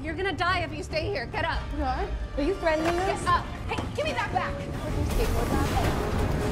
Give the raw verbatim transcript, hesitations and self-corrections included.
You're gonna die if you stay here. Get up. What? Are you threatening us? Get up. Hey, give me that back. Put your skateboard back.